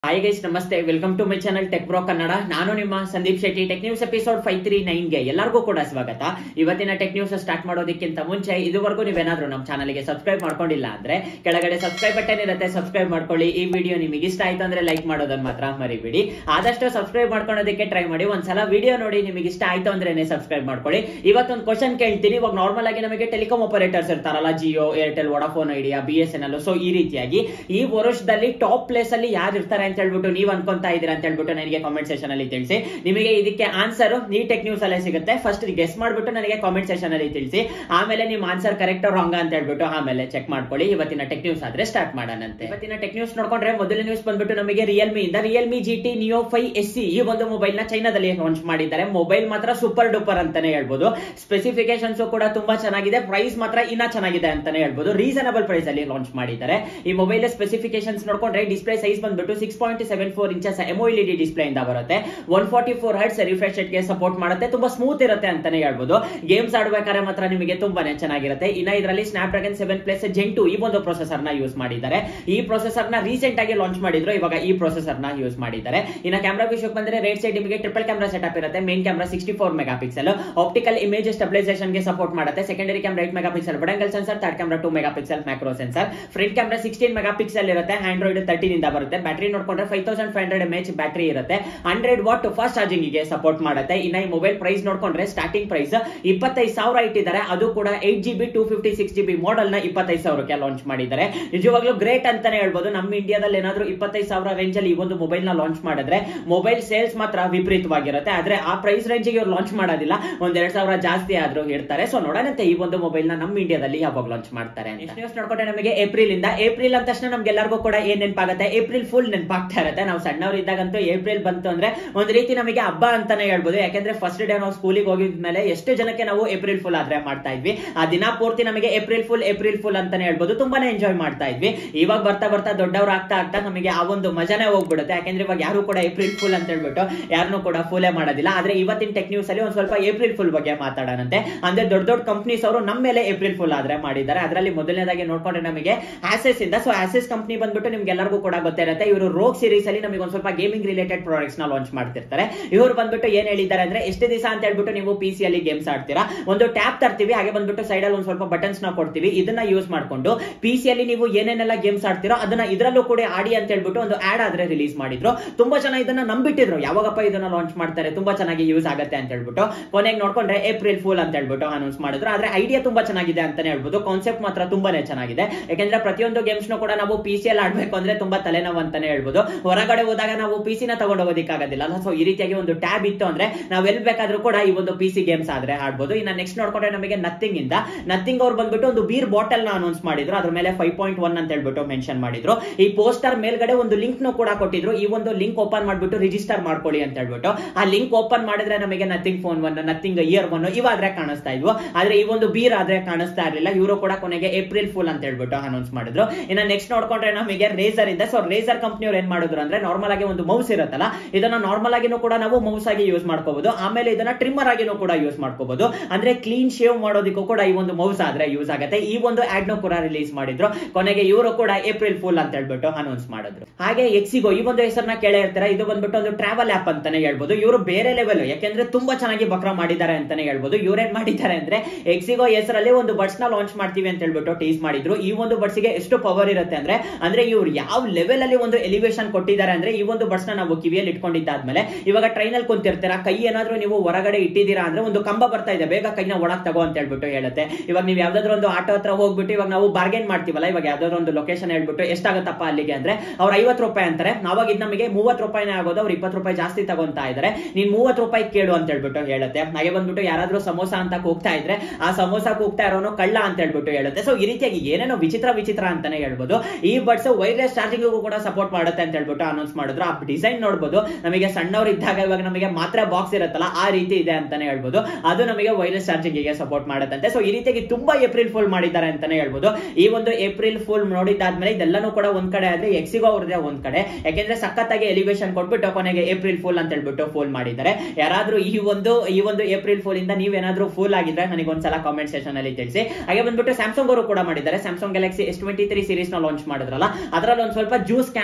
Hi guys, ನಮಸ್ತೆ. Welcome to my channel tech bro Kannada. ನಾನು ನಿಮ್ಮ Sandeep Shetty. Tech news episode 539 ಗೆ ಎಲ್ಲರಿಗೂ ಕೂಡ ಸ್ವಾಗತ. ಇವತ್ತಿನ ಟೆಕ್ ನ್ಯೂಸ್ ಸ್ಟಾರ್ಟ್ ಮಾಡೋದಕ್ಕಿಂತ ಮುಂಚೆ ಇದುವರೆಗೂ ನೀವೇನಾದ್ರೂ ನಮ್ಮ ಚಾನಲ್ಗೆ ಸಬ್ಸ್ಕ್ರೈಬ್ ಮಾಡ್ಕೊಂಡಿಲ್ಲ ಅಂದ್ರೆ ಕೆಳಗಡೆ ಸಬ್ಸ್ಕ್ರೈಬ್ ಬಟನ್ ಇರುತ್ತೆ, ಸಬ್ಸ್ಕ್ರೈಬ್ ಮಾಡ್ಕೊಳ್ಳಿ. ಈ ವಿಡಿಯೋ ನಿಮಗೆ ಇಷ್ಟ ಆಯ್ತು ಅಂದ್ರೆ ಲೈಕ್ ಮಾಡೋದನ್ನ ಮಾತ್ರ ಮರಿಬೇಡಿ. ಆದಷ್ಟು ಸಬ್ಸ್ಕ್ರೈಬ್ ಮಾಡ್ಕೊಳ್ಳೋದಕ್ಕೆ ಟ್ರೈ ಮಾಡಿ. ಒಂದ್ಸಲ ವಿಡಿಯೋ ನೋಡಿ ನಿಮಗೆ ಇಷ್ಟ ಆಯ್ತು ಅಂದ್ರೆ ಸಬ್ಸ್ಕ್ರೈಬ್ ಮಾಡ್ಕೊಳ್ಳಿ. ಇವತ್ತೊಂದು ಕ್ವಶನ್ ಕೇಳ್ತೀನಿ. ಇವಾಗ ನಾರ್ಮಲ್ ಆಗಿ ನಮಗೆ ಟೆಲಿಕಾಂ ಆಪರೇಟರ್ಸ್ ಇರ್ತಾರಲ್ಲ, Jio, Airtel, Vodafone Idea, BSNL, so ಈ ರೀತಿಯಾಗಿ ಈ ವರ್ಷದಲ್ಲಿ ಟಾಪ್ ಪ್ಲೇಸ್ ಅಲ್ಲಿ ಯಾರು ಇರ್ತಾರೆ ಅಂತ ಹೇಳ್ಬಿಟ್ಟು ನೀವು ಅನ್ಕೊಂತಾ ಇದೀರಾ ಅಂತ ಹೇಳ್ಬಿಟ್ಟು ನನಗೆ ಕಾಮೆಂಟ್ ಸೆಕ್ಷನ್ ಅಲ್ಲಿ ತಿಳಿಸಿ. ನಿಮಗೆ ಇದಕ್ಕೆ ಆನ್ಸರ್ ಈ ಟೆಕ್ ನ್ಯೂಸ್ ಅಲ್ಲೇ ಸಿಗುತ್ತೆ. ಫಸ್ಟ್ ಗೆಸ್ ಮಾಡ್ಬಿಟ್ಟು ನನಗೆ ಕಾಮೆಂಟ್ ಸೆಕ್ಷನ್ ಅಲ್ಲಿ ತಿಳಿಸಿ. ಆಮೇಲೆ ನಿಮ್ಮ ಆನ್ಸರ್ ಕರೆಕ್ಟ್ ರಾಂಗ್ ಅಂತ ಹೇಳ್ಬಿಟ್ಟು ಆಮೇಲೆ ಚೆಕ್ ಮಾಡ್ಕೊಳ್ಳಿ. ಇವತ್ತಿನ ಟೆಕ್ ನ್ಯೂಸ್ ಆದ್ರೆ ಸ್ಟಾರ್ಟ್ ಮಾಡೋಣಂತೆ. ಇವತ್ತಿನ ಟೆಕ್ ನ್ಯೂಸ್ ನೋಡ್ಕೊಂಡ್ರೆ ಮೊದಲನೇ ನ್ಯೂಸ್ ಬಂದ್ಬಿಟ್ಟು ನಮಗೆ ರಿಯಲ್ಮಿ ಇಂದ ರಿಯಲ್ಮಿ GT Neo 5 SE ಈ ಒಂದು ಮೊಬೈಲ್ ನ ಚೈನಾದಲ್ಲಿ ಲಾಂಚ್ ಮಾಡಿದ್ದಾರೆ. ಮೊಬೈಲ್ ಮಾತ್ರ ಸೂಪರ್ ಡೂಪರ್ ಅಂತಾನೆ ಹೇಳ್ಬೋದು. ಸ್ಪೆಸಿಫಿಕೇಶನ್ಸ್ ಕೂಡ ತುಂಬಾ ಚೆನ್ನಾಗಿದೆ. ಪ್ರೈಸ್ ಮಾತ್ರ ಇನ್ನ ಚೆನ್ನಾಗಿದೆ ಅಂತಾನೆ ಹೇಳ್ಬೋದು. ರೀಸನಬಲ್ ಪ್ರೈಸ್ ಅಲ್ಲಿ ಲಾಂಚ್ ಮಾಡಿದ್ದಾರೆ. ಈ ಮೊಬೈಲ್ ಸ್ಪೆಸಿಫಿಕೇಶನ್ಸ್ ನೋಡ್ಕೊಂಡ್ರೆ ಡಿಸ್ಪ್ಲೇ ಸೈಜ್ ಬಂದ್ಬಿಟ್ಟು 6.74 ಇಂಚಸ್ AMOLED ಡಿಸ್ಪ್ಲೇ ಇಂದ ಬರುತ್ತೆ. 144 Hz ರಿಫ್ರೆಶ್ ರೇಟ್ ಗೆ ಸಪೋರ್ಟ್ ಮಾಡುತ್ತೆ. ತುಂಬಾ ಸ್ಮೂತ್ ಇರುತ್ತೆ ಅಂತಾನೆ ಹೇಳ್ಬೋದು. ಗೇಮ್ಸ್ ಆಡಬೇಕಾದ್ರೆ ಮಾತ್ರ ನಿಮಗೆ ತುಂಬಾನೇ ಚೆನ್ನಾಗಿರುತ್ತೆ. ಇನ್ನ ಇದರಲ್ಲಿ ಸ್ನ್ಯಾಪ್ಡ್ರಾಗನ್ 7+ Gen 2 ಈ ಒಂದು ಪ್ರೊಸೆಸರ್ ನ ಯೂಸ್ ಮಾಡಿದ್ದಾರೆ. ಈ ಪ್ರೊಸೆಸರ್ ನ ರೀಸೆಂಟ್ ಆಗಿ ಲಾಂಚ್ ಮಾಡಿದ್ರು. ಇವಾಗ ಈ ಪ್ರೊಸೆಸರ್ ನ ಯೂಸ್ ಮಾಡಿದ್ದಾರೆ. ಇನ್ನ ಕ್ಯಾಮೆರಾ ವಿಷಯಕ್ಕೆ ಬಂದ್ರೆ ರೈಟ್ ಸೈಡ್ ನಿಮಗೆ ಟ್ರಿಪಲ್ ಕ್ಯಾಮೆರಾ ಸೆಟಪ್ ಇರುತ್ತೆ. Main camera 64 megapixel, optical image stabilisation ಗೆ ಸಪೋರ್ಟ್ ಮಾಡುತ್ತೆ. Secondary camera 8 megapixel wide angle sensor, third camera 2 megapixel macro sensor, front camera 16 megapixel ಇರುತ್ತೆ. Android 13 ಇಂದ ಬರುತ್ತೆ. Battery ನೋಡ್ಕೊಂಡ್ರೆ 5500 mAh battery ಇರುತ್ತೆ. 100 watt fast charging ಗೆ support ಮಾಡುತ್ತೆ. ಇನ್ನ ಈ ಮೊಬೈಲ್ ಪ್ರೈಸ್ ನೋಡ್ಕೊಂಡ್ರೆ ಸ್ಟಾರ್ಟಿಂಗ್ ಪ್ರೈಸ್ 25,000 ಇಟ್ಟಿದ್ದಾರೆ. ಅದು ಕೂಡ 8GB 256GB ಮಾಡೆಲ್ ನ 25,000ಕ್ಕೆ ಲಾಂಚ್ ಮಾಡಿದ್ದಾರೆ. ನಿಜವಾಗ್ಲೂ ಗ್ರೇಟ್ ಅಂತಾನೆ ಹೇಳ್ಬೋದು. ನಮ್ಮ ಇಂಡಿಯಾದಲ್ಲಿ ಏನಾದ್ರೂ 25,000 ರೇಂಜ್ ಅಲ್ಲಿ ಈ ಒಂದು ಮೊಬೈಲ್ ನ ಲಾಂಚ್ ಮಾಡಿದ್ರೆ ಮೊಬೈಲ್ ಸೇಲ್ಸ್ ಮಾತ್ರ ವಿಪರೀತವಾಗಿರುತ್ತೆ. ಆದ್ರೆ ಆ ಪ್ರೈಸ್ ರೇಂಜ್ ಗೆ ಇವ್ರು ಲಾಂಚ್ ಮಾಡೋದಿಲ್ಲ. 1,000-2,000 ಜಾಸ್ತಿ ಆದ್ರೂ ಇರ್ತಾರೆ. ಸೊ ನೋಡೋಣಂತೆ ಈ ಒಂದು ಮೊಬೈಲ್ ನ ನಮ್ಮ ಇಂಡಿಯಾದಲ್ಲಿ ಯಾವಾಗ ಲಾಂಚ್ ಮಾಡ್ತಾರೆ. ನ್ಯೂಸ್ ನೋಡ್ಕೊಂಡ್ರೆ ನಮಗೆ ಏಪ್ರಿಲ್ ಇಂದ. ಏಪ್ರಿಲ್ ಅಂದ ತಕ್ಷಣ ನಮ್ಗೆಲ್ಲರಿಗೂ ಕೂಡ ಏನ್ ನೆನಪಾಗುತ್ತೆ? ಏಪ್ರಿಲ್ ಫುಲ್ ನೆನಪಾಗ್ತಾ ಇರುತ್ತೆ. ನಾವು ಸಣ್ಣವ್ರು ಇದ್ದಾಗಂತೂ ಏಪ್ರಿಲ್ ಬಂತು ಅಂದ್ರೆ ಒಂದ್ ರೀತಿ ನಮಗೆ ಹಬ್ಬ ಅಂತಾನೆ ಹೇಳ್ಬೋದು. ಯಾಕಂದ್ರೆ ಫಸ್ಟ್ ಡೇ ನಾವು ಸ್ಕೂಲಿಗೆ ಹೋಗಿದ್ಮೇಲೆ ಎಷ್ಟು ಜನಕ್ಕೆ ನಾವು ಏಪ್ರಿಲ್ ಫುಲ್ ಆದ್ರೆ ಮಾಡ್ತಾ ಇದ್ವಿ. ಆ ದಿನ ಪೂರ್ತಿ ನಮಗೆ ಏಪ್ರಿಲ್ ಫುಲ್ ಅಂತಾನೆ ಹೇಳ್ಬೋದು. ತುಂಬಾನೇ ಎಂಜಾಯ್ ಮಾಡ್ತಾ ಇದ್ವಿ. ಇವಾಗ ಬರ್ತಾ ಬರ್ತಾ ದೊಡ್ಡವ್ರು ಆಗ್ತಾ ನಮಗೆ ಆ ಒಂದು ಮಜಾನೇ ಹೋಗ್ಬಿಡುತ್ತೆ. ಯಾಕಂದ್ರೆ ಇವಾಗ ಯಾರು ಕೂಡ ಏಪ್ರಿಲ್ ಫುಲ್ ಅಂತ ಹೇಳ್ಬಿಟ್ಟು ಯಾರನ್ನೂ ಕೂಡ ಫುಲ್ಲೇ ಮಾಡೋದಿಲ್ಲ. ಆದ್ರೆ ಇವತ್ತಿನ ಟೆಕ್ ನ್ಯೂಸ್ ಅಲ್ಲಿ ಒಂದ್ ಸ್ವಲ್ಪ ಏಪ್ರಿಲ್ ಫುಲ್ ಬಗ್ಗೆ ಮಾತಾಡೋಣಂತೆ. ಅಂದ್ರೆ ದೊಡ್ಡ ಕಂಪನೀಸ್ ಅವರು ನಮ್ಮ ಮೇಲೆ ಏಪ್ರಿಲ್ ಫುಲ್ ಆದ್ರೆ ಮಾಡಿದ್ದಾರೆ. ಅದರಲ್ಲಿ ಮೊದಲನೇದಾಗಿ ನೋಡ್ಕೊಂಡ್ರೆ ನಮಗೆ ಆಸೆಸ್ ಇಂದ. ಸೊ ಆಸೆಸ್ ಕಂಪನಿ ಬಂದ್ಬಿಟ್ಟು ನಿಮ್ಗೆಲ್ಲರಿಗೂ ಕೂಡ ಗೊತ್ತಿರುತ್ತೆ. ಇವರು ರೋಗ್ ಸೀರೀಸ್ ಅಲ್ಲಿ ನಮಗೆ ಒಂದ್ ಸ್ವಲ್ಪ ಗೇಮಿಂಗ್ ರಿಲೇಟೆಡ್ ಪ್ರಾಡಕ್ಟ್ಸ್ ನ ಲಾಂಚ್ ಮಾಡ್ತಿರ್ತಾರೆ. ಇವರು ಬಂದ್ಬಿಟ್ಟು ಏನ್ ಹೇಳಿದ್ದಾರೆ ಅಂದ್ರೆ, ಎಷ್ಟು ದಿವಸ ಅಂತ ಹೇಳ್ಬಿಟ್ಟು ನೀವು PC ಅಲ್ಲಿ ಗೇಮ್ಸ್ ಆಡ್ತೀರಾ, ಒಂದು ಟ್ಯಾಬ್ ತರ್ತೀವಿ, ಹಾಗೆ ಬಂದ್ಬಿಟ್ಟು ಸೈಡ್ ಅಲ್ಲಿ ಒಂದ್ ಸ್ವಲ್ಪ ಬಟನ್ಸ್ ನ ಕೊಡ್ತೀವಿ. ಇದನ್ನ ಯೂಸ್ ಮಾಡ್ಕೊಂಡು PC ಅಲ್ಲಿ ನೀವು ಏನೇನೆಲ್ಲ ಗೇಮ್ಸ್ ಆಡ್ತೀರೋ ಅದನ್ನ ಇದರಲ್ಲೂ ಕೂಡ ಆಡಿ ಅಂತ ಹೇಳ್ಬಿಟ್ಟು ಒಂದು ಆಡ್ ಆದ್ರೆ ರಿಲೀಸ್ ಮಾಡಿದ್ರು. ತುಂಬಾ ಜನ ಇದನ್ನ ನಂಬಿಟ್ಟಿದ್ರು, ಯಾವಾಗಪ್ಪ ಇದನ್ನ ಲಾಂಚ್ ಮಾಡ್ತಾರೆ, ತುಂಬಾ ಚೆನ್ನಾಗಿ ಯೂಸ್ ಆಗುತ್ತೆ ಅಂತ ಹೇಳ್ಬಿಟ್ಟು. ಕೊನೆಗೆ ನೋಡ್ಕೊಂಡ್ರೆ ಏಪ್ರಿಲ್ ಫುಲ್ ಅಂತ ಹೇಳ್ಬಿಟ್ಟು ಅನೌನ್ಸ್ ಮಾಡಿದ್ರು. ಆದ್ರೆ ಐಡಿಯಾ ತುಂಬಾ ಚೆನ್ನಾಗಿದೆ ಅಂತಾನೆ ಹೇಳ್ಬೋದು. ಕಾನ್ಸೆಪ್ಟ್ ಮಾತ್ರ ತುಂಬಾನೇ ಚೆನ್ನಾಗಿದೆ. ಯಾಕಂದ್ರೆ ಪ್ರತಿಯೊಂದು ಗೇಮ್ಸ್ ನ ಕೂಡ ನಾವು PC ಅಲ್ಲಿ ಆಡ್ಬೇಕು ಅಂದ್ರೆ ತುಂಬಾ ತಲೆನೋವು ಅಂತಾನೆ ಹೇಳ್ಬೋದು. ಹೊರಗಡೆ ಹೋದಾಗ ನಾವು PC ನ ತಗೊಂಡು ಹೋಗೋದಿಕ್ಕಾಗೋದಿಲ್ಲ. ಸೊ ಈ ರೀತಿಯಾಗಿ ಒಂದು ಟ್ಯಾಬ್ ಇತ್ತು ಅಂದ್ರೆ ನಾವ್ ಎಲ್ಲಿ ಬೇಕಾದ್ರೂ ಕೂಡ ಈ ಒಂದು PC ಗೇಮ್ಸ್ ಆದ್ರೆ ಆಡ್ಬೋದು. ಇನ್ನ ನೆಕ್ಸ್ಟ್ ನೋಡ್ಕೊಂಡ್ರೆ ನಮಗೆ ನಥಿಂಗ್ ಇಂದ. ನಥಿಂಗ್ ಅವ್ರು ಬಂದ್ಬಿಟ್ಟು ಒಂದು ಬೀರ್ ಬಾಟಲ್ ನ ಅನೌನ್ಸ್ ಮಾಡಿದ್ರು. ಅದ್ರ ಮೇಲೆ 5.1 ಅಂತ ಹೇಳ್ಬಿಟ್ಟು ಮೆನ್ಷನ್ ಮಾಡಿದ್ರು. ಈ ಪೋಸ್ಟರ್ ಮೇಲ್ಗಡೆ ಒಂದು ಲಿಂಕ್ ನ ಕೂಡ ಕೊಟ್ಟಿದ್ರು. ಈ ಒಂದು ಲಿಂಕ್ ಓಪನ್ ಮಾಡ್ಬಿಟ್ಟು ರಿಜಿಸ್ಟರ್ ಮಾಡ್ಕೊಳ್ಳಿ ಅಂತ ಹೇಳ್ಬಿಟ್ಟು. ಆ ಲಿಂಕ್ ಓಪನ್ ಮಾಡಿದ್ರೆ ನಮಗೆ ನಥಿಂಗ್ ಫೋನ್ 1, ನಥಿಂಗ್ ಇಯರ್ 1 ಇವಾದ್ರೆ ಕಾಣಿಸ್ತಾ ಇದ್ವು. ಆದ್ರೆ ಈ ಒಂದು ಬೀರ್ ಆದ್ರೆ ಕಾಣಿಸ್ತಾ ಇರಲಿಲ್ಲ. ಇವರು ಕೂಡ ಕೊನೆಗೆ ಏಪ್ರಿಲ್ ಫುಲ್ ಅಂತ ಹೇಳ್ಬಿಟ್ಟು ಅನೌನ್ಸ್ ಮಾಡಿದ್ರು. ಇನ್ನ ನೆಕ್ಸ್ಟ್ ನೋಡ್ಕೊಂಡ್ರೆ ನಮಗೆ ರೇಸರ್ ಇಂದ. ಸೊ ರೇಸರ್ ಕಂಪನಿ ಅವ್ರು ಏನ್ ಮಾಡಿದ್ರು ಅಂದ್ರೆ, ನಾರ್ಮಲ್ ಆಗಿ ಒಂದು ಮೌಸ್ ಇರುತ್ತಲ್ಲ, ಇದನ್ನ ನಾರ್ಮಲ್ ಆಗಿನೂ ಕೂಡ ನಾವು ಮೌಸ್ ಆಗಿ ಯೂಸ್ ಮಾಡ್ಕೋಬಹುದು. ಆಮೇಲೆ ಇದನ್ನ ಟ್ರಿಮ್ಮರ್ ಆಗಿನೂ ಕೂಡ ಯೂಸ್ ಮಾಡ್ಕೋಬಹುದು. ಅಂದ್ರೆ ಕ್ಲೀನ್ ಶೇವ್ ಮಾಡೋದಕ್ಕೂ ಕೂಡ ಈ ಒಂದು ಮೌಸ್ ಆದ್ರೆ ಯೂಸ್ ಆಗುತ್ತೆ. ಈ ಒಂದು ಆಡ್ ನ ಕೂಡ ರಿಲೀಸ್ ಮಾಡಿದ್ರು. ಕೊನೆಗೆ ಇವರು ಕೂಡ ಏಪ್ರಿಲ್ ಫುಲ್ ಅಂತ ಹೇಳ್ಬಿಟ್ಟು ಅನೌನ್ಸ್ ಮಾಡಿದ್ರು. ಹಾಗೆ ಎಕ್ಸಿಗೋ ಈ ಒಂದು ಹೆಸರನ್ನ ಕೇಳೇ ಇರ್ತಾರೆ. ಇದು ಬಂದ್ಬಿಟ್ಟು ಒಂದು ಟ್ರಾವೆಲ್ ಆಪ್ ಅಂತಾನೆ ಹೇಳ್ಬೋದು. ಇವರು ಬೇರೆ ಲೆವೆಲ್, ಯಾಕಂದ್ರೆ ತುಂಬಾ ಚೆನ್ನಾಗಿ ಬಕ್ರ ಮಾಡಿದ್ದಾರೆ ಅಂತಾನೆ ಹೇಳ್ಬೋದು. ಇವ್ರೇನ್ ಮಾಡಿದ್ದಾರೆ ಅಂದ್ರೆ, ಎಕ್ಸಿಗೋ ಹೆಸರಲ್ಲಿ ಒಂದು ಬಡ್ಸ್ ನ ಲಾಂಚ್ ಮಾಡ್ತೀವಿ ಅಂತ ಹೇಳ್ಬಿಟ್ಟು ಟೀಸ್ ಮಾಡಿದ್ರು. ಈ ಒಂದು ಬಡ್ಸ್ ಗೆ ಎಷ್ಟು ಪವರ್ ಇರುತ್ತೆ ಅಂದ್ರೆ ಇವ್ರು ಯಾವ ಲೆವೆಲ್ ಅಲ್ಲಿ ಒಂದು ಎಲಿವೇಶನ್ ಕೊಟ್ಟಿದ್ದಾರೆ ಅಂದ್ರೆ, ಈ ಒಂದು ಬಡ್ಸ್ ನ ನಾವು ಕಿವಿಯಲ್ಲಿ ಇಟ್ಕೊಂಡಿದ್ದಾದ್ಮೇಲೆ ಇವಾಗ ಟ್ರೈನ್ ಅಲ್ಲಿ ಕುಂತಿರ್ತೀರಾ, ಕೈ ಏನಾದ್ರೂ ನೀವು ಹೊರಗಡೆ ಇಟ್ಟಿದ್ದೀರಾ ಅಂದ್ರೆ ಒಂದು ಕಂಬ ಬರ್ತಾ ಇದೆ, ಬೇಗ ಕೈನ ಒಳಗ್ ತಗೋ ಅಂತ ಹೇಳ್ಬಿಟ್ಟು ಹೇಳುತ್ತೆ. ಇವಾಗ ನೀವು ಯಾವ್ದಾದ್ರು ಒಂದು ಆಟೋ ಹತ್ರ ಹೋಗ್ಬಿಟ್ಟು ಇವಾಗ ನಾವು ಬಾರ್ಗೇನ್ ಮಾಡ್ತೀವಲ್ಲ, ಇವಾಗ ಯಾವ್ದಾದ್ರು ಒಂದು ಲೊಕೇಶನ್ ಹೇಳ್ಬಿಟ್ಟು ಎಷ್ಟಾಗತ್ತಪ್ಪ ಅಲ್ಲಿಗೆ ಅಂದ್ರೆ ಅವ್ರು 50 ರೂಪಾಯಿ ಅಂತಾರೆ. ನಾವಾಗ ಇದು ನಮಗೆ 30 ರೂಪಾಯಿನೇ ಆಗೋದು. ಅವ್ರು 20 ರೂಪಾಯಿ ಜಾಸ್ತಿ ತಗೊಂತಾ ಇದಾರೆ, ನೀನ್ 30 ರೂಪಾಯಿ ಕೇಳು ಅಂತ ಹೇಳ್ಬಿಟ್ಟು ಹೇಳುತ್ತೆ. ಹಾಗೆ ಬಂದ್ಬಿಟ್ಟು ಯಾರಾದ್ರೂ ಸಮೋಸ ಅಂತ ಕೂಗ್ತಾ ಇದ್ರೆ ಆ ಸಮೋಸ ಕೂಗ್ತಾ ಇರೋನು ಕಳ್ಳ ಅಂತ ಹೇಳ್ಬಿಟ್ಟು ಹೇಳುತ್ತೆ. ಸೊ ಈ ರೀತಿಯಾಗಿ ಏನೇನೋ ವಿಚಿತ್ರ ಅಂತಾನೆ ಹೇಳ್ಬೋದು. ಈ ಬಡ್ಸ್ ವೈರ್ಲೆಸ್ ಚಾರ್ಜಿಂಗ್ ಕೂಡ ಸಪೋರ್ಟ್ ಮಾಡುತ್ತೆ ಅಂತ ಹೇಳ್ಬಿಟ್ಟು ಅನೌನ್ಸ್ ಮಾಡಿದ್ರು. ಆ ಡಿಸೈನ್ ನೋಡಬಹುದು, ನಮಗೆ ಸಣ್ಣವರು ಇದ್ದಾಗ ಇವಾಗ ನಮಗೆ ಮಾತ್ರ ಬಾಕ್ಸ್ ಇರುತ್ತಲ್ಲ ಆ ರೀತಿ ಇದೆ ಅಂತಾನೆ ಹೇಳ್ಬೋದು. ಅದು ನಮಗೆ ವೈರ್ಲೆಸ್ ಚಾರ್ಜಿಂಗ್ ಗೆ ಸಪೋರ್ಟ್ ಮಾಡುತ್ತಂತೆ. ಸೊ ಈ ರೀತಿಯಾಗಿ ತುಂಬಾ ಏಪ್ರಿಲ್ ಫುಲ್ ಮಾಡಿದ್ದಾರೆ ಅಂತಾನೆ ಹೇಳ್ಬೋದು. ಈ ಒಂದು ಏಪ್ರಿಲ್ ಫುಲ್ ನೋಡಿದ್ದಾದ್ಮೇಲೆ ಇದೆಲ್ಲಾನು ಕೂಡ ಒಂದ್ ಕಡೆ ಆದ್ರೆ ಎಕ್ಸಿಗೋ ಅವ್ರದೇ ಒಂದ್ ಕಡೆ, ಯಾಕೆಂದ್ರೆ ಸಖತ್ತಾಗಿ ಎಲಿವೇಶನ್ ಕೊಟ್ಬಿಟ್ಟು ಕೊನೆಗೆ ಏಪ್ರಿಲ್ ಫುಲ್ ಅಂತ ಹೇಳ್ಬಿಟ್ಟು ಫುಲ್ ಮಾಡಿದ್ದಾರೆ. ಯಾರಾದ್ರೂ ಈ ಒಂದು ಏಪ್ರಿಲ್ ಫುಲ್ ಇಂದ ನೀವೇನಾದ್ರೂ ಫುಲ್ ಆಗಿದ್ರೆ ನನಗೆ ಒಂದ್ಸಲ ಕಾಮೆಂಟ್ ಸೆಕ್ಷನ್ ಅಲ್ಲಿ ತಿಳಿಸಿ. ಹಾಗೆ ಬಂದ್ಬಿಟ್ಟು ಸ್ಯಾಮ್ಸಂಗ್ ಅವರು ಕೂಡ ಮಾಡಿದ್ದಾರೆ. ಸ್ಯಾಮ್ಸಂಗ್ ಗ್ಯಾಲಕ್ಸಿ S23 ಸೀರೀಸ್ ನ ಲಾಂಚ್ ಮಾಡಿದ್ರಲ್ಲ, ಅದರಲ್ಲಿ ಒಂದ್ ಸ್ವಲ್ಪ ಜ್ಯೂಸ್ ಕ್ಯಾನ್ಸ್ ನ ಇವರು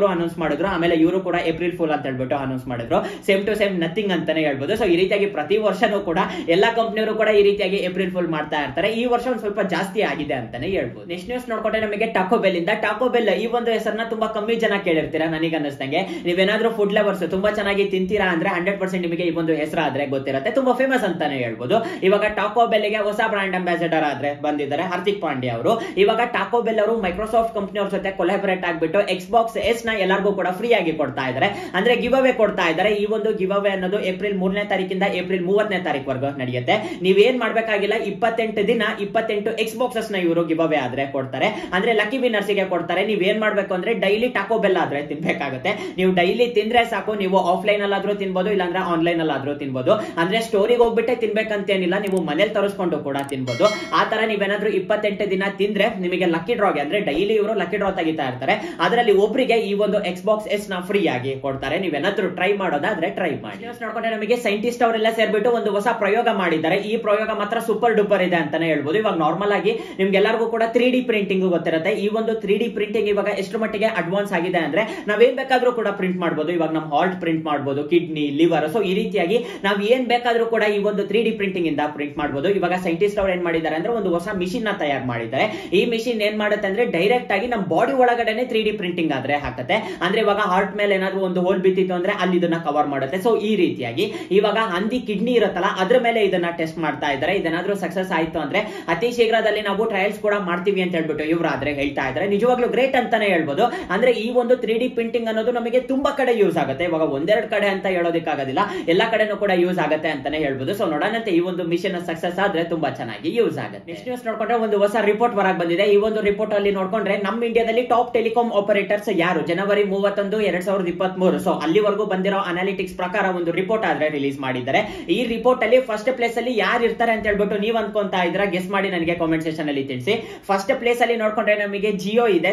ಅವರು ಅನೌನ್ಸ್ ಮಾಡಿದ್ರು, ಆಮೇಲೆ ಇವರು ಕೂಡ ಏಪ್ರಿಲ್ ಫುಲ್ ಅಂತ ಹೇಳ್ಬಿಟ್ಟು ಅನೌನ್ಸ್ ಮಾಡಿದ್ರು. ಸೇಮ್ ಟು ಸೇಮ್ ನಥಿಂಗ್ ಅಂತಾನೆ ಹೇಳ್ಬೋದು. ಸೊ ಈ ರೀತಿಯಾಗಿ ಪ್ರತಿ ವರ್ಷನೂ ಕೂಡ ಎಲ್ಲಾ ಕಂಪನಿಯವರು ಕೂಡ ಈ ರೀತಿಯಾಗಿ ಏಪ್ರಿಲ್ ಫುಲ್ ಮಾಡ್ತಾ ಇರ್ತಾರೆ. ಈ ವರ್ಷ ಒಂದು ಸ್ವಲ್ಪ ಜಾಸ್ತಿ ಆಗಿದೆ ಅಂತಾನೆ ಹೇಳ್ಬೋದು. ನೆಕ್ಸ್ಟ್ ನ್ಯೂಸ್ ನೋಡ್ಕೊಂಡ್ರೆ ನಮಗೆ ಟಾಕೋ ಬೆಲ್ ಇಂದ. ಟಾಕೋ ಬೆಲ್ ಈ ಒಂದು ಹೆಸರನ್ನ ತುಂಬಾ ಕಮ್ಮಿ ಜನ ಕೇಳಿರ್ತೀರಾ ನನಗೆ ಅನ್ನಿಸ್ತಂಗೆ. ನೀವೇನಾದ್ರೂ ಫುಡ್ ಲವರ್ಸ್ ತುಂಬಾ ಚೆನ್ನಾಗಿ ತಿಂತೀರಾ ಅಂದ್ರೆ 100% ನಿಮಗೆ ಈ ಒಂದು ಹೆಸರು ಆದ್ರೆ ಗೊತ್ತಿರುತ್ತೆ, ತುಂಬಾ ಫೇಮಸ್ ಅಂತಾನೆ ಹೇಳ್ಬೋದು. ಇವಾಗ ಟಾಕೋ ಬೆಲ್ ಗೆ ಹೊಸ ಬ್ರಾಂಡ್ ಅಂಬಾಸಿಡರ್ ಆದ್ರೆ ಬಂದಿದ್ದಾರೆ ಹಾರ್ದಿಕ್ ಪಾಂಡ್ಯ ಅವರು. ಇವಾಗ ಟಾಕೋ ಬೆಲ್ ಅವರು ಮೈಕ್ರೋಸಾಫ್ಟ್ ಕಂಪನಿ ಅವ್ರ ಜೊತೆ ಕೊಲಾಬರೇಟ್ ಆಗ್ಬಿಟ್ಟು ಎಕ್ಸ್ಬಾಕ್ಸ್ ಎಸ್ ನ ಎಲ್ಲರಿಗೂ ಕೂಡ ಫ್ರೀ ಆಗಿ ಕೊಡ್ತಾ ಇದ್ದಾರೆ, ಅಂದ್ರೆ ಗಿವ್ ಅವೇ ಕೊಡ್ತಾ ಇದ್ದಾರೆ. ಈ ಒಂದು ಗಿವ್ ಅವೇ ಅನ್ನೋದು ಏಪ್ರಿಲ್ 3ನೇ ತಾರೀಕಿಂದ ಏಪ್ರಿಲ್ 30ನೇ ತಾರೀಕುವರೆಗೂ ನಡೆಯುತ್ತೆ. ನೀವೇನ್ ಮಾಡ್ಬೇಕಾಗಿಲ್ಲ, 28 ದಿನ 28 ಎಕ್ಸ್ಬಾಕ್ಸಸ್ ನ ಇವರು ಗಿವ್ ಅವೇ ಆದ್ರೆ ಕೊಡ್ತಾರೆ, ಅಂದ್ರೆ ಲಕ್ಕಿ ವಿನ್ನರ್ಸ್ ಗೆ ಕೊಡ್ತಾರೆ. ನೀವೇನ್ ಮಾಡ್ಬೇಕು ಅಂದ್ರೆ ಡೈಲಿ ಟಾಕೋ ಬೆಲ್ ಆದ್ರೆ ತಿನ್ಬೇಕಾಗುತ್ತೆ. ನೀವು ಡೈಲಿ ತಿಂದ್ರೆ ಸಾಕು, ನೀವು ಆಫ್ಲೈನ್ ಅಲ್ಲಾದ್ರೂ ತಿನ್ಬೋದು, ಇಲ್ಲಾಂದ್ರೆ ಆನ್ಲೈನ್ ಅಲ್ಲಾದ್ರೂ ತಿನ್ಬೋದು. ಅಂದ್ರೆ ಸ್ಟೋರಿಗೆ ಹೋಗ್ಬಿಟ್ಟೆ ತಿನ್ಬೇಕಂತೇನಿಲ್ಲ, ನೀವು ಮನೇಲಿ ತರಿಸ್ಕೊಂಡು ಕೂಡ ತಿನ್ಬೋದು. ಆ ತರ ನೀವೇನಾದ್ರೂ 28 ದಿನ ತಿಂದ್ರೆ ನಿಮಗೆ ಲಕ್ಕಿ ಡ್ರಾಗೆ, ಅಂದ್ರೆ ಡೈಲಿ ಇವರು ಲಕ್ಕಿ ಡ್ರಾ ತೆಗಿತಾ ಇರ್ತಾರೆ, ಅದರಲ್ಲಿ ಒಬ್ಬರಿಗೆ ಈ ಒಂದು ಎಕ್ಸ್ಬಾಕ್ಸ್ ಎಸ್ ನ ಫ್ರೀ ಆಗಿ ಕೊಡ್ತಾರೆ. ನೀವೇನಾದ್ರೂ ಟ್ರೈ ಮಾಡೋದಾದ್ರೆ ಟ್ರೈ ಮಾಡಿ. ನೋಡ್ಕೊಂಡ್ರೆ ನಮಗೆ ಸೈಂಟಿಸ್ಟ್ ಅವರೆಲ್ಲ ಸೇರ್ಬಿಟ್ಟು ಒಂದು ಹೊಸ ಪ್ರಯೋಗ ಮಾಡಿದ್ದಾರೆ. ಈ ಪ್ರಯೋಗ ಮಾತ್ರ ಸೂಪರ್ ಡೂಪರ್ ಇದೆ ಅಂತಾನೆ ಹೇಳ್ಬೋದು. ಇವಾಗ ನಾರ್ಮಲ್ ಆಗಿ ನಿಮ್ಗೆಲ್ಲರಿಗೂ ಕೂಡ 3D ಪ್ರಿಂಟಿಂಗ್ ಗೊತ್ತಿರುತ್ತೆ. ಈ ಒಂದು 3D ಪ್ರಿಂಟಿಂಗ್ ಇವಾಗ ಎಷ್ಟು ಮಟ್ಟಿಗೆ ಅಡ್ವಾನ್ಸ್ ಆಗಿದೆ ಅಂದ್ರೆ ನಾವೇನ್ ಬೇಕಾದ್ರೂ ಕೂಡ ಪ್ರಿಂಟ್ ಮಾಡಬಹುದು. ಇವಾಗ ನಮ್ಮ ಹಾರ್ಟ್ ಪ್ರಿಂಟ್ ಮಾಡಬಹುದು, ಕಿಡ್ನಿ, ಲಿವರ್, ಸೊ ಈ ರೀತಿಯಾಗಿ ನಾವ್ ಏನ್ ಬೇಕಾದ್ರೂ ಕೂಡ ಈ ಒಂದು 3D ಪ್ರಿಂಟಿಂಗ್ ಇಂದ ಪ್ರಿಂಟ್ ಮಾಡಬಹುದು. ಇವಾಗ ಸೈಂಟಿಸ್ಟ್ ಅವ್ರು ಏನ್ ಮಾಡಿದ್ದಾರೆ ಅಂದ್ರೆ ಒಂದು ಹೊಸ ಮಿಷಿನ್ ನ ತಯಾರು ಮಾಡಿದ್ದಾರೆ. ಈ ಮಿಷಿನ್ ಏನ್ ಮಾಡುತ್ತೆ ಅಂದ್ರೆ ಡೈರೆಕ್ಟ್ ಆಗಿ ನಮ್ಮ ಬಾಡಿ ಒಳಗಡೆನೆ 3D ಪ್ರಿಂಟಿಂಗ್ ಆದ್ರೆ ಹಾಕುತ್ತೆ. ಅಂದ್ರೆ ಇವಾಗ ಹಾರ್ಟ್ ಮೇಲೆ ಏನಾದ್ರು ಒಂದು ಹೋಲ್ ಬಿತ್ತಿತ್ತು ಅಂದ್ರೆ ಅಲ್ಲಿ ಇದನ್ನ ಕವರ್ ಮಾಡುತ್ತೆ. ಸೊ ಈ ರೀತಿಯಾಗಿ ಇವಾಗ ಹಂದಿ ಕಿಡ್ನಿ ಇರುತ್ತಲ್ಲ ಅದ್ರ ಮೇಲೆ ಇದನ್ನ ಟೆಸ್ಟ್ ಮಾಡ್ತಾ ಇದ್ದಾರೆ. ಇದೇನಾದ್ರೂ ಸಕ್ಸಸ್ ಆಯ್ತು ಅಂದ್ರೆ ಅತಿ ಶೀಘ್ರದಲ್ಲಿ ನಾವು ಟ್ರಯಲ್ಸ್ ಕೂಡ ಮಾಡ್ತೀವಿ ಅಂತ ಹೇಳ್ಬಿಟ್ಟು ಇವ್ರಾದ್ರೆ ಹೇಳ್ತಾ ಇದ್ದಾರೆ. ನಿಜವಾಗ್ಲೂ ಗ್ರೇಟ್ ಅಂತಾನೆ ಹೇಳ್ಬೋದು. ಅಂದ್ರೆ ಈ ಒಂದು 3D ಪ್ರಿಂಟಿಂಗ್ ಅನ್ನೋದು ನಮಗೆ ತುಂಬಾ ಕಡೆ ಯೂಸ್ ಆಗುತ್ತೆ. ಇವಾಗ ಒಂದೆರಡು ಕಡೆ ಅಂತ ಹೇಳೋದಕ್ಕಾಗೋದಿಲ್ಲ, ಎಲ್ಲಾ ಕಡೆನೂ ಕೂಡ ಯೂಸ್ ಆಗುತ್ತೆ ಅಂತಾನೆ ಹೇಳ್ಬೋದು. ಸೊ ನೋಡೋಣಂತೆ ಈ ಒಂದು ಮಿಷನ್ ಸಕ್ಸಸ್ ಆದ್ರೆ ತುಂಬಾ ಚೆನ್ನಾಗಿ ಯೂಸ್ ಆಗುತ್ತೆ. ನೆಕ್ಸ್ಟ್ ನ್ಯೂಸ್ ನೋಡ್ಕೊಂಡ್ರೆ ಒಂದು ಹೊಸ ರಿಪೋರ್ಟ್ ಹೊರಗೆ ಬಂದಿದೆ. ಈ ಒಂದು ರಿಪೋರ್ಟ್ ಅಲ್ಲಿ ನೋಡ್ಕೊಂಡ್ರೆ ನಮ್ಮ ಇಂಡಿಯಾದಲ್ಲಿ ಟಾಪ್ ಟೆಲಿಕಾಂ ಆಪರೇಟರ್ಸ್ ಯಾರು ಜನವರಿ 31, 2023, ಸೊ ಅಲ್ಲಿವರೆಗೂ ಬಂದಿರೋ ಅನಾಲಿಟಿಕ್ಸ್ ಪ್ರಕಾರ ಒಂದು ರಿಪೋರ್ಟ್ ಆದ್ರೆ ರಿಲೀಸ್ ಮಾಡಿದ್ದಾರೆ. ಈ ರಿಪೋರ್ಟ್ ಅಲ್ಲಿ ಫಸ್ಟ್ ಪ್ಲೇಸ್ ಅಲ್ಲಿ ಯಾರು ಇರ್ತಾರೆ ಅಂತ ಹೇಳ್ಬಿಟ್ಟು ನೀವು ಅನ್ಕೊಂತಾ ಇದ್ರ ಗೆಸ್ ಮಾಡಿ ನನಗೆ ಕಾಮೆಂಟ್ ಸೆಕ್ಷನ್ ಅಲ್ಲಿ ತಿಳಿಸಿ. ಫಸ್ಟ್ ಪ್ಲೇಸ್ ಅಲ್ಲಿ ನೋಡ್ಕೊಂಡ್ರೆ ನಮಗೆ ಜಿಯೋ ಇದೆ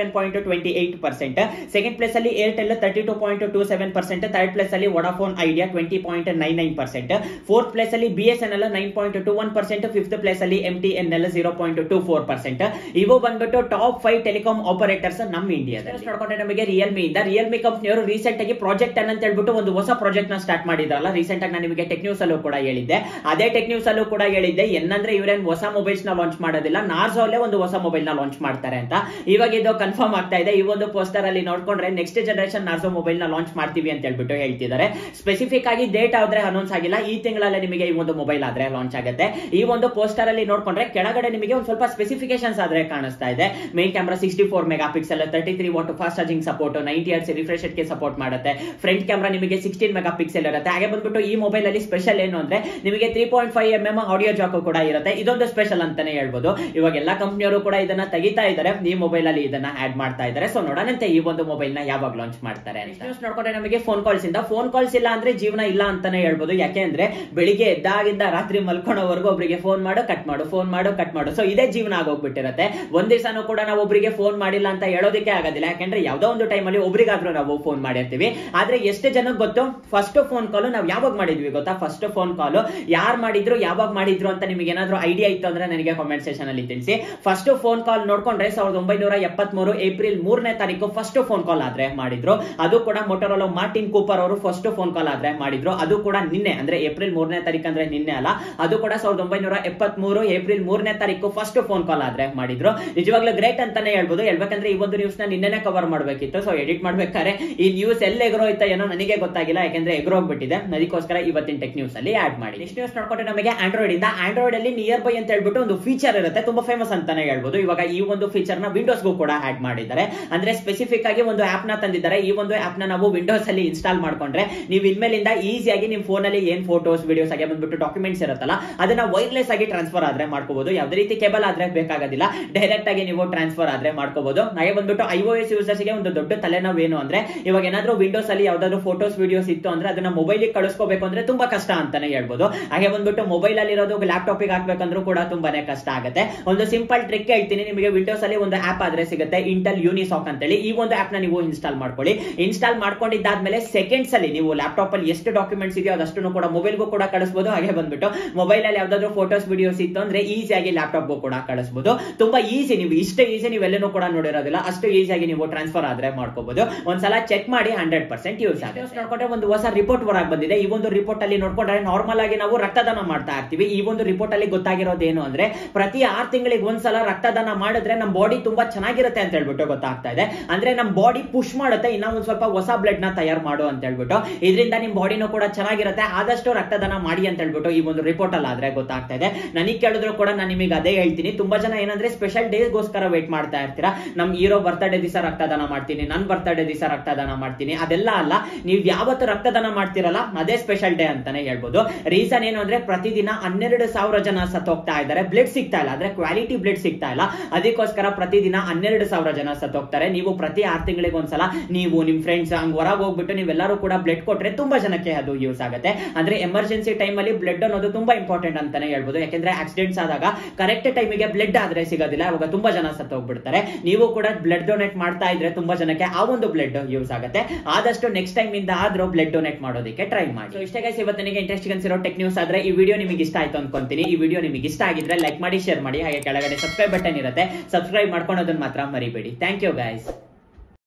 37.28%, ಸೆಕೆಂಡ್ ಪ್ಲೇಸ್ ಅಲ್ಲಿ ಏರ್ಟೆಲ್ 32.27%, ಥರ್ಡ್ ಪ್ಲೇಸ್ ಅಲ್ಲಿ ವೊಡಾಫೋನ್ ಐಡಿಯಾ 20.99%, ಫೋರ್ತ್ ಪ್ಲೇಸ್ ಅಲ್ಲಿ BSNL 9.21%, ಫಿಫ್ತ್ ಪ್ಲೇಸ್ ಅಲ್ಲಿ MTNL 0.24%. ಇವು ಬಂದ್ಬಿಟ್ಟು ಟಾಪ್ 5 ಟೆಲಿಕಾಂ ಆಪರೇಟರ್ಸ್ ನಮ್ಮ ಇಂಡಿಯಾದಲ್ಲಿ. ನೋಡ್ಕೊಂಡ್ರೆ ನಮಗೆ ರಿಯಲ್ಮಿ ಇಂದ. ರಿಯಲ್ಮಿ ಕಂಪನಿಯವರು ರೀಸೆಂಟ್ ಆಗಿ ಪ್ರಾಜೆಕ್ಟ್ ಅಂತ ಹೇಳ್ಬಿಟ್ಟು ಒಂದು ಹೊಸ ಪ್ರಾಜೆಕ್ಟ್ ನ ಸ್ಟಾರ್ಟ್ ಮಾಡಿದ್ರಲ್ಲ. ರೀಸೆಂಟ್ ಆಗಿ ನಾನು ನಿಮಗೆ ಟೆಕ್ ನ್ಯೂಸ್ ಅಲ್ಲೂ ಕೂಡ ಹೇಳಿದ್ದೆ. ಅದೇ ಟೆಕ್ ನ್ಯೂಸ್ ಅಲ್ಲೂ ಕೂಡ ಹೇಳಿದ್ದೆ ಏನಂದ್ರೆ ಇವರೇನ್ ಹೊಸ ಮೊಬೈಲ್ಸ್ ನ ಲಾಂಚ್ ಮಾಡೋದಿಲ್ಲ, ನಾರ್ಜೋ ಅಲ್ಲೇ ಒಂದು ಹೊಸ ಮೊಬೈಲ್ ನ ಲಾಂಚ್ ಮಾಡ್ತಾರೆ ಅಂತ. ಇವಾಗ ಇದು ಕನ್ಫರ್ಮ್ ಆಗ್ತಾ ಇದೆ. ಈ ಒಂದು ಪೋಸ್ಟರ್ ಅಲ್ಲಿ ನೋಡ್ಕೊಂಡ್ರೆ ನೆಕ್ಸ್ಟ್ ಜನರೇಷನ್ ನಾರ್ಜೋ ಮೊಬೈಲ್ ನ ಲಾಂಚ್ ಮಾಡ್ತೀವಿ ಅಂತ ಹೇಳ್ಬಿಟ್ಟು ಹೇಳ್ತಿದ್ದಾರೆ. ಸ್ಪೆಸಿಫಿಕ್ ಆಗಿ ಡೇಟ್ ಆದ್ರೆ ಅನೌನ್ಸ್ ಆಗಿಲ್ಲ. ಈ ತಿಂಗಳಲ್ಲಿ ನಿಮಗೆ ಈ ಒಂದು ಮೊಬೈಲ್ ಆದ್ರೆ ಲಾಂಚ್ ಆಗುತ್ತೆ. ಈ ಒಂದು ಪೋಸ್ಟರ್ ಅಲ್ಲಿ ನೋಡ್ಕೊಂಡ್ರೆ ಕೆಳಗಡೆ ನಿಮಗೆ ಒಂದು ಸ್ವಲ್ಪ ಸ್ಪೆಸಿಫಿಕೇಶನ್ಸ್ ಆದ್ರೆ ಕಾಣಿಸ್ತಾ ಇದೆ. Main camera 64 megapixel, 33 watt fast charging support, 90 hertz refresh rate ಗೆ ಸಪೋರ್ಟ್ ಮಾಡುತ್ತೆ. ಫ್ರಂಟ್ ಕ್ಯಾಮೆರಾ ನಿಮಗೆ 16 ಮೆಗಾ ಪಿಕ್ಸೆಲ್ ಇರುತ್ತೆ. ಹಾಗೆ ಬಂದ್ಬಿಟ್ಟು ಈ ಮೊಬೈಲ್ ಅಲ್ಲಿ ಸ್ಪೆಷಲ್ ಏನು ಅಂದ್ರೆ ನಿಮಗೆ 3.5mm ಆಡಿಯೋ ಜಾಕ್ ಕೂಡ ಇರುತ್ತೆ. ಇದೊಂದು ಸ್ಪೆಷಲ್ ಅಂತಾನೆ ಹೇಳ್ಬೋದು. ಇವಾಗ ಎಲ್ಲಾ ಕಂಪನಿಯವರು ಕೂಡ ಇದನ್ನ ತೆಗಿತಾ ಇದ್ದಾರೆ, ಈ ಮೊಬೈಲ್ ಅಲ್ಲಿ ಇದನ್ನ ಆಡ್ ಮಾಡ್ತಾ ಇದ್ದಾರೆ. ಸೊ ನೋಡೋಣಂತೆ ಈ ಒಂದು ಮೊಬೈಲ್ ನ ಯಾವಾಗ ಲಾಂಚ್ ಮಾಡ್ತಾರೆ ಅಂತ. ನ್ಯೂಸ್ ನೋಡ್ಕೊಂಡ್ರೆ ನಮಗೆ ಫೋನ್ ಕಾಲ್ಸ್ ಇಂದ. ಫೋನ್ ಕಾಲ್ಸ್ ಇಲ್ಲ ಅಂದ್ರೆ ಜೀವನ ಇಲ್ಲ ಅಂತಾನೆ ಹೇಳ್ಬೋದು. ಯಾಕೆ ಅಂದ್ರೆ ಬೆಳಿಗ್ಗೆ ಎದ್ದಾಗಿಂದ ರಾತ್ರಿ ಮಲ್ಕೊಳ್ಳೋವರೆಗೂ ಒಬ್ಬರಿಗೆ ಫೋನ್ ಮಾಡು ಕಟ್ ಮಾಡು, ಫೋನ್ ಮಾಡು ಕಟ್ ಮಾಡು, ಸೊ ಇದೇ ಜೀವನ ಆಗೋಗ್ಬಿಟ್ಟಿರುತ್ತೆ. ಒಂದ್ ದಿವಸನೂ ಕೂಡ ನಾವು ಒಬ್ಬರಿಗೆ ಫೋನ್ ಮಾಡಿಲ್ಲ ಅಂತ ಹೇಳೋದಕ್ಕೆ ಆಗೋದಿಲ್ಲ. ಯಾಕಂದ್ರೆ ಯಾವ್ದೋ ಒಂದು ಟೈಮ್ ಅಲ್ಲಿ ಒಬ್ರಿಗಾದ್ರೂ ನಾವು ಫೋನ್ ಮಾಡಿರ್ತೀವಿ. ಆದ್ರೆ ಎಷ್ಟು ಜನಕ್ಕೆ ಗೊತ್ತು ಫಸ್ಟ್ ಫೋನ್ ಕಾಲ್ ನಾವ್ ಯಾವಾಗ ಮಾಡಿದ್ವಿ ಗೊತ್ತಾ? ಫಸ್ಟ್ ಫೋನ್ ಕಾಲ್ ಯಾರು ಮಾಡಿದ್ರು, ಯಾವಾಗ ಮಾಡಿದ್ರು ಅಂತ ನಿಮಗೆ ಏನಾದ್ರೂ ಐಡಿಯಾ ಇತ್ತು ಅಂದ್ರೆ ನನಗೆ ಕಾಮೆಂಟ್ ಸೆಕ್ಷನ್ ಅಲ್ಲಿ ತಿಳಿಸಿ. ಫಸ್ಟ್ ಫೋನ್ ಕಾಲ್ ನೋಡ್ಕೊಂಡ್ರೆ 1973 ಏಪ್ರಿಲ್ 3ನೇ ತಾರೀಕು ಫಸ್ಟ್ ಫೋನ್ ಕಾಲ್ ಆದ್ರೆ ಮಾಡಿದ್ರು. ಅದು ಕೂಡ ಮೊಟೊರೋಲಾ ಮಾರ್ಟಿನ್ ಕೂಪರ್ ಅವರು ಫಸ್ಟ್ ಫೋನ್ ಕಾಲ್ ಆದ್ರೆ ಮಾಡಿದ್ರು. ಅದು ಕೂಡ ನಿನ್ನೆ ಅಂದ್ರೆ ಏಪ್ರಿಲ್ 3ನೇ ತಾರೀಕು ಅಂದ್ರೆ ನಿನ್ನೆ ಅಲ್ಲ, ಅದು ಕೂಡ 1973 ಏಪ್ರಿಲ್ 3ನೇ ತಾರೀಕು ಫಸ್ಟ್ ಫೋನ್ ಕಾಲ್ ಆದ್ರೆ ಮಾಡಿದ್ರು. ನಿಜವಾಗ್ಲೂ ಗ್ರೇಟ್ ಅಂತಾನೆ ಹೇಳ್ಬೋದು. ಹೇಳ್ಬೇಕಂದ್ರೆ ಈ ಒಂದು ನ್ಯೂಸ್ ನ ನಿನ್ನೆ ಕವರ್ ಮಾಡಬೇಕಿತ್ತು. ಸೊ ಎಡಿಟ್ ಮಾಡ್ಬೇಕಾದ್ರೆ ಈ ನ್ಯೂಸ್ ಎಲ್ಲ ಎಗರೋಯ್ತಾ ಏನೋ ನನಗೆ ಗೊತ್ತಾಗಿಲ್ಲ, ಯಾಕಂದ್ರೆ ಎಗರೋಗ್ಬಿಟ್ಟಿದೆ. ಅದಕ್ಕೋಸ್ಕರ ಇವತ್ತಿನ ಟೆಕ್ ನ್ಯೂಸ್ ಅಲ್ಲಿ ಆಡ್ ಮಾಡಿ. ನೆಕ್ಸ್ಟ್ ನ್ಯೂಸ್ ನೋಡ್ಕೊಂಡ್ರೆ ನಮಗೆ ಆಂಡ್ರಾಯ್ಡ್ ಇಂದ. ಆಂಡ್ರಾಯ್ಡ್ ಅಲ್ಲಿ ನಿಯರ್ ಬೈ ಅಂತ ಹೇಳ್ಬಿಟ್ಟು ಒಂದು ಫೀಚರ್ ಇರುತ್ತೆ, ತುಂಬಾ ಫೇಮಸ್ ಅಂತಾನೆ ಹೇಳ್ಬೋದು. ಇವಾಗ ಈ ಒಂದು ಫೀಚರ್ ನ ವಿಂಡೋಸ್ ಗೂ ಕೂಡ ಆಡ್ ಮಾಡಿದ್ದಾರೆ. ಅಂದ್ರೆ ಸ್ಪೆಸಿಫಿಕ್ ಆಗಿ ಒಂದು ಆಪ್ ನ ತಂದಿದ್ದಾರೆ. ಈ ಒಂದು ಆಪ್ ನ ನಾವು ವಿಂಡೋಸ್ ಅಲ್ಲಿ ಇನ್ಸ್ಟಾಲ್ ಮಾಡ್ಕೊಂಡ್ರೆ ನೀವು ಇನ್ಮೇಲಿಂದ ಈಸಿಯಾಗಿ ನಿಮ್ ಫೋನ್ ಅಲ್ಲಿ ಏನ್ ಫೋಟೋಸ್ ವಿಡಿಯೋಸ್ ಆಗಿ ಬಂದ್ಬಿಟ್ಟು ಡಾಕ್ಯುಮೆಂಟ್ಸ್ ಇರುತ್ತಲ್ಲ ಅದನ್ನ ವೈರ್ಲೆಸ್ ಆಗಿ ಟ್ರಾನ್ಸ್ಫರ್ ಆದ್ರೆ ಮಾಡ್ಕೋಬಹುದು. ಯಾವುದೇ ರೀತಿ ಕೇಬಲ್ ಆದ್ರೆ ಬೇಕಾಗೋದಿಲ್ಲ, ಡೈರೆಕ್ಟ್ ಆಗಿ ನೀವು ಟ್ರಾನ್ಸ್ಫರ್ ಆದ್ರೆ ಮಾಡ್ಕೋಬಹುದು. ಹಾಗೆ ಬಂದ್ಬಿಟ್ಟು iOS ಯೂಸರ್ಸ್ ಗೆ ಒಂದು ದೊಡ್ಡ ತಲೆನೋವು ಏನು ಅಂದ್ರೆ ಇವಾಗ ಏನಾದ್ರೂ ವಿಂಡೋಸ್ ಅಲ್ಲಿ ಯಾವ್ದಾದ್ರು ಫೋಟೋಸ್ ವಿಡಿಯೋಸ್ ಇತ್ತು ಅಂದ್ರೆ ಅದನ್ನ ಮೊಬೈಲ್ ಕಳಿಸ್ಕೋಬೇಕು ಅಂದ್ರೆ ತುಂಬಾ ಕಷ್ಟ ಅಂತಾನೆ ಹೇಳ್ಬೋದು. ಹಾಗೆ ಬಂದ್ಬಿಟ್ಟು ಮೊಬೈಲ್ ಅಲ್ಲಿ ಇರೋದು ಲ್ಯಾಪ್ಟಾಪ್ ಗೆ ಹಾಕ್ಬೇಕಂದ್ರೂ ಕೂಡ ತುಂಬಾನೇ ಕಷ್ಟ ಆಗುತ್ತೆ. ಒಂದು ಸಿಂಪಲ್ ಟ್ರಿಕ್ ಹೇಳ್ತೀನಿ ನಿಮಗೆ. ವಿಂಡೋಸ್ ಅಲ್ಲಿ ಒಂದು ಆಪ್ ಆದ್ರೆ ಸಿಗುತ್ತೆ ಇಂಟೆಲ್ ಯೂನಿಸಾಕ್ ಅಂತ ಹೇಳಿ. ಈ ಒಂದು ಆಪ್ ನ ನೀವು ಇನ್ಸ್ಟಾಲ್ ಮಾಡ್ಕೊಳ್ಳಿ. ಇನ್ಸ್ಟಾಲ್ ಮಾಡ್ಕೊಂಡಿದ್ದಾದ್ಮೇಲೆ ಸೆಕೆಂಡ್ಸ್ ಅಲ್ಲಿ ನೀವು ಲ್ಯಾಪ್ಟಾಪ್ ಅಲ್ಲಿ ಎಷ್ಟು ಡಾಕ್ಯುಮೆಂಟ್ಸ್ ಇದೆಯೋ ಅದಷ್ಟು ಕೂಡ ಮೊಬೈಲ್ಗೂ ಕೂಡ ಕಳಿಸಬಹುದು. ಹಾಗೆ ಬಂದ್ಬಿಟ್ಟು ಮೊಬೈಲ್ ಅಲ್ಲಿ ಯಾವ್ದಾದ್ರು ಫೋಟೋಸ್ ವಿಡಿಯೋಸ್ ಇತ್ತು ಅಂದ್ರೆ ಈಸಿಯಾಗಿ ಲ್ಯಾಪ್ಟಾಪ್ ಕೂಡ ಕಳಿಸಬಹುದು. ತುಂಬಾ ಈಸಿ, ನೀವು ಇಷ್ಟೇ ಈಸಿ ನೀವೆಲ್ಲನೂ ಕೂಡ ನೋಡಿರೋದಿಲ್ಲ, ಅಷ್ಟು ಈಸಿಯಾಗಿ ನೀವು ಟ್ರಾನ್ಸ್ಫರ್ ಆದ್ರೆ ಮಾಡ್ಕೋಬಹುದು. ಒಂದ್ಸಲ ಚೆಕ್ ಮಾಡಿ 100% ಯೂಸ್ ಆಗುತ್ತೆ. ನೋಡ್ಕೊಂಡ್ರೆ ಒಂದು ಹೊಸ ರಿಪೋರ್ಟ್ ಹೊರಗೆ ಬಂದಿದೆ. ಈ ಒಂದು ರಿಪೋರ್ಟ್ ಅಲ್ಲಿ ನೋಡ್ಕೊಂಡ್ರೆ ನಾರ್ಮಲ್ ಆಗಿ ನಾವು ರಕ್ತದಾನ ಮಾಡ್ತಾ ಇರ್ತೀವಿ. ಈ ಒಂದು ರಿಪೋರ್ಟ್ ಅಲ್ಲಿ ಗೊತ್ತಾಗಿರೋದೇನು ಅಂದ್ರೆ ಪ್ರತಿ 6 ತಿಂಗಳಿಗೆ ಒಂದ್ಸಲ ರಕ್ತದಾನ ಮಾಡಿದ್ರೆ ನಮ್ಮ ಬಾಡಿ ತುಂಬಾ ಚೆನ್ನಾಗಿರುತ್ತೆ ಅಂತ ಹೇಳ್ಬಿಟ್ಟು ಗೊತ್ತಾಗ್ತಾ ಇದೆ. ಅಂದ್ರೆ ನಮ್ಮ ಬಾಡಿ ಪುಷ್ ಮಾಡುತ್ತೆ ಇನ್ನ ಒಂದ್ ಸ್ವಲ್ಪ ಹೊಸ ಬ್ಲಡ್ ನ ತಯಾರು ಮಾಡು ಅಂತ ಹೇಳ್ಬಿಟ್ಟು. ಇದರಿಂದ ನಿಮ್ ಬಾಡಿನೂ ಕೂಡ ಚೆನ್ನಾಗಿರುತ್ತೆ. ಆದಷ್ಟು ರಕ್ತದಾನ ಮಾಡಿ ಅಂತ ಹೇಳ್ಬಿಟ್ಟು ಈ ಒಂದು ರಿಪೋರ್ಟ್ ಅಲ್ಲಿ ಆದ್ರೆ ಗೊತ್ತಾಗ್ತಾ ಇದೆ. ನನಗೆ ಕೇಳಿದ್ರು ಕೂಡ ನಾನು ನಿಮಗೆ ಅದೇ ಹೇಳ್ತೀನಿ. ತುಂಬಾ ಜನ ಏನಂದ್ರೆ ಸ್ಪೆಷಲ್ ಡೇಗೋಸ್ಕರ ವೇಟ್ ಮಾಡ್ತಾ ಇರ್ತೀರಾ. ನಮ್ ಹೀರೋ ಬರ್ತ್ಡೇ ದಿವಸ ರಕ್ತದಾನ ಮಾಡ್ತೀನಿ, ನನ್ ಬರ್ತ್ಡೇ ದಿವಸ ರಕ್ತದಾನ ಮಾಡ್ತೀನಿ, ಅದೆಲ್ಲ ಅಲ್ಲ. ನೀವು ಯಾವತ್ತು ರಕ್ತದಾನ ಮಾಡ್ತಿರಲ್ಲ ಅದೇ ಸ್ಪೆಷಲ್ ಡೇ ಅಂತಾನೆ ಹೇಳ್ಬೋದು. ರೀಸನ್ ಏನು ಅಂದ್ರೆ ಪ್ರತಿದಿನ 12,000 ಜನ ಸತ್ತೋಗ್ತಾ ಇದ್ದಾರೆ. ಬ್ಲಡ್ ಸಿಗ್ತಾ ಇಲ್ಲ, ಅಂದ್ರೆ ಕ್ವಾಲಿಟಿ ಬ್ಲಡ್ ಸಿಗ್ತಾ ಇಲ್ಲ. ಅದಕ್ಕೋಸ್ಕರ ಪ್ರತಿದಿನ 12,000 ಜನ ಸತ್ತೋಗ್ತಾರೆ. ನೀವು ಪ್ರತಿ 6 ತಿಂಗಳಿಗೆ ಒಂದ್ಸಲ ನೀವು ನಿಮ್ ಫ್ರೆಂಡ್ಸ್ ಹಂಗ್ ಹೊರಗೆ ಹೋಗ್ಬಿಟ್ಟು ನೀವೆಲ್ಲರೂ ಕೂಡ ಬ್ಲಡ್ ಕೊಟ್ರೆ ತುಂಬಾ ಜನಕ್ಕೆ ಅದು ಯೂಸ್ ಆಗುತ್ತೆ. ಅಂದ್ರೆ ಎಮರ್ಜೆನ್ಸಿ ಟೈಮ್ ಅಲ್ಲಿ ಬ್ಲಡ್ ಅನ್ನೋದು ತುಂಬಾ ಇಂಪಾರ್ಟೆಂಟ್ ಅಂತಾನೆ ಹೇಳ್ಬೋದು. ಯಾಕಂದ್ರೆ ಆಕ್ಸಿಡೆಂಟ್ಸ್ ಆದಾಗ ಕರೆಕ್ಟ್ ಟೈಮಿಗೆ ಬ್ಲಡ್ ಆದ್ರೆ ಸಿಗೋದಿಲ್ಲ, ಅವಾಗ ತುಂಬಾ ಜನ ಸತ್ತೋಗ್ಬಿಡ್ತಾರೆ. ನೀವು ಕೂಡ ಬ್ಲಡ್ ಡೊನೇಟ್ ಮಾಡ್ತಾ ಇದ್ರೆ ತುಂಬಾ ಜನಕ್ಕೆ ಆ ಒಂದು ಬ್ಲಡ್ ಯೂಸ್ ಆಗುತ್ತೆ. ಆದಷ್ಟು ನೆಕ್ಸ್ಟ್ ಟೈಮ್ ಇಂದ ಆದ್ರೂ ಬ್ಲಡ್ ಡೊನೇಟ್ ಮಾಡೋದಕ್ಕೆ ಟ್ರೈ ಮಾಡಿ. ಸೊ ಇಷ್ಟೇ ಗೈಸ್, ಇವತ್ತು ನನಗೆ ಇಂಟ್ರೆಸ್ಟಿಂಗ್ ಅನ್ಸಿರೋ ಟೆಕ್ ನ್ಯೂಸ್ ಆದ್ರೆ ಈ ವಿಡಿಯೋ ನಿಮಗೆ ಇಷ್ಟ ಆಯ್ತು ಅನ್ಕೊಂತೀನಿ. ಈ ವಿಡಿಯೋ ನಿಮಗೆ ಇಷ್ಟ ಆಗಿದ್ರೆ ಲೈಕ್ ಮಾಡಿ, ಶೇರ್ ಮಾಡಿ, ಹಾಗೆ ಕೆಳಗಡೆ ಸಬ್ಸ್ಕ್ರೈಬ್ ಬಟನ್ ಇರುತ್ತೆ, ಸಬ್ಸ್ಕ್ರೈಬ್ ಮಾಡ್ಕೊಳೋದನ್ನ ಮಾತ್ರ ಮರಿಬೇಡಿ. Thank you guys.